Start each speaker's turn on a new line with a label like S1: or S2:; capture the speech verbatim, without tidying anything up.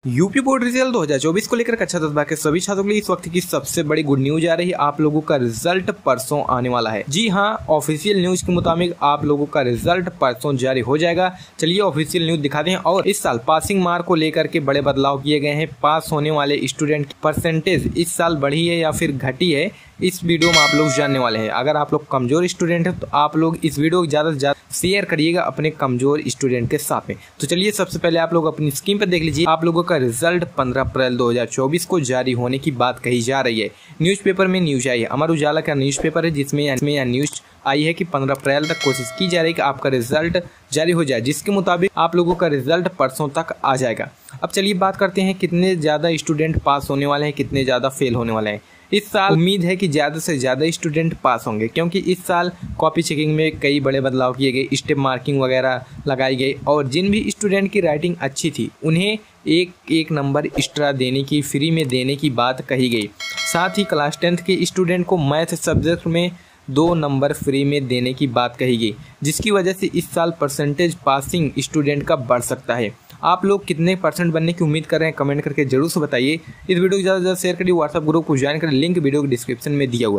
S1: UP board result दो हज़ार चौबीस को लेकर कक्षा दस के सभी छात्रों के लिए इस वक्त की सबसे बड़ी गुड न्यूज आ रही है। आप लोगों का रिजल्ट परसों आने वाला है। जी हाँ, ऑफिशियल न्यूज के मुताबिक आप लोगों का रिजल्ट परसों जारी हो जाएगा। चलिए ऑफिशियल न्यूज दिखाते हैं। और इस साल पासिंग मार्क को लेकर के बड़े बदलाव किए गए हैं। पास होने वाले स्टूडेंट की परसेंटेज इस साल बढ़ी है या फिर घटी है, इस वीडियो में आप लोग जानने वाले हैं। अगर आप लोग कमजोर स्टूडेंट हैं तो आप लोग इस वीडियो को ज्यादा से ज्यादा शेयर करिएगा अपने कमजोर स्टूडेंट के साथ में। तो चलिए सबसे पहले आप लोग अपनी स्क्रीन पर देख लीजिए। आप लोगों का रिजल्ट पंद्रह अप्रैल दो हज़ार चौबीस को जारी होने की बात कही जा रही है। न्यूज़पेपर में न्यूज आई है, अमर उजाला का न्यूज़पेपर है, जिसमें यह न्यूज आई है कि पंद्रह अप्रैल तक कोशिश की जा रही है कि आपका रिजल्ट जारी हो जाए, जिसके मुताबिक आप लोगों का रिजल्ट परसों तक आ जाएगा। अब चलिए बात करते हैं कितने ज्यादा स्टूडेंट पास होने वाले हैं, कितने ज्यादा फेल होने वाले हैं। इस साल उम्मीद है कि ज्यादा से ज्यादा स्टूडेंट पास होंगे, क्योंकि इस साल कॉपी चेकिंग में कई बड़े बदलाव किए गए, स्टेप मार्किंग वगैरह लगाई गई और जिन भी स्टूडेंट की राइटिंग अच्छी थी उन्हें एक एक नंबर एक्स्ट्रा देने की, फ्री में देने की बात कही गई। साथ ही क्लास टेंथ के स्टूडेंट को मैथ सब्जेक्ट में दो नंबर फ्री में देने की बात कही गई, जिसकी वजह से इस साल परसेंटेज पासिंग स्टूडेंट का बढ़ सकता है। आप लोग कितने परसेंट बनने की उम्मीद कर रहे हैं, कमेंट करके जरूर से बताइए। इस वीडियो को ज़्यादा से ज़्यादा शेयर करिए, व्हाट्सएप ग्रुप को ज्वाइन करें, लिंक वीडियो के डिस्क्रिप्शन में दिया हुआ है।